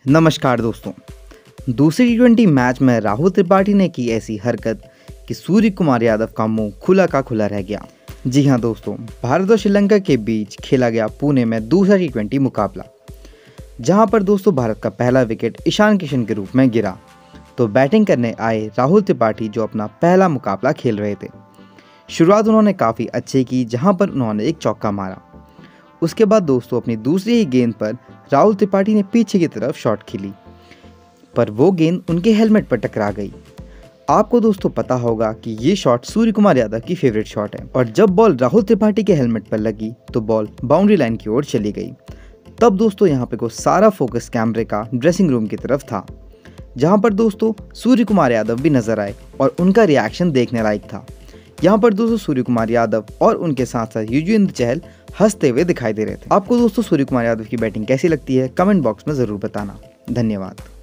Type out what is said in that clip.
नमस्कार दोस्तों। दूसरे टी20 मैच में राहुल त्रिपाठी ने की ऐसी हरकत कि सूर्य कुमार यादव का मुंह खुला का खुला रह गया। जी हां दोस्तों, भारत और श्रीलंका के बीच खेला गया पुणे में दूसरा टी20 मुकाबला, जहां पर दोस्तों भारत का पहला विकेट ईशान किशन के रूप में गिरा। तो बैटिंग करने आए राहुल त्रिपाठी जो अपना पहला मुकाबला खेल रहे थे। शुरुआत उन्होंने काफ़ी अच्छे की, जहां पर उन्होंने एक चौका मारा। उसके बाद दोस्तों अपनी दूसरी ही गेंद पर राहुल त्रिपाठी ने पीछे की तरफ शॉट खेली, पर वो गेंद उनके हेलमेट पर टकरा गई। आपको दोस्तों पता होगा कि ये शॉट सूर्य कुमार यादव की फेवरेट शॉट है, और जब बॉल राहुल त्रिपाठी के हेलमेट पर लगी तो बॉल बाउंड्री लाइन की ओर चली गई। तब दोस्तों यहाँ पे को सारा फोकस कैमरे का ड्रेसिंग रूम की तरफ था, जहाँ पर दोस्तों सूर्य कुमार यादव भी नजर आए और उनका रिएक्शन देखने लायक था। यहाँ पर दोस्तों सूर्य कुमार यादव और उनके साथ साथ युजवेंद्र चहल हंसते हुए दिखाई दे रहे थे। आपको दोस्तों सूर्य कुमार यादव की बैटिंग कैसी लगती है, कमेंट बॉक्स में ज़रूर बताना। धन्यवाद।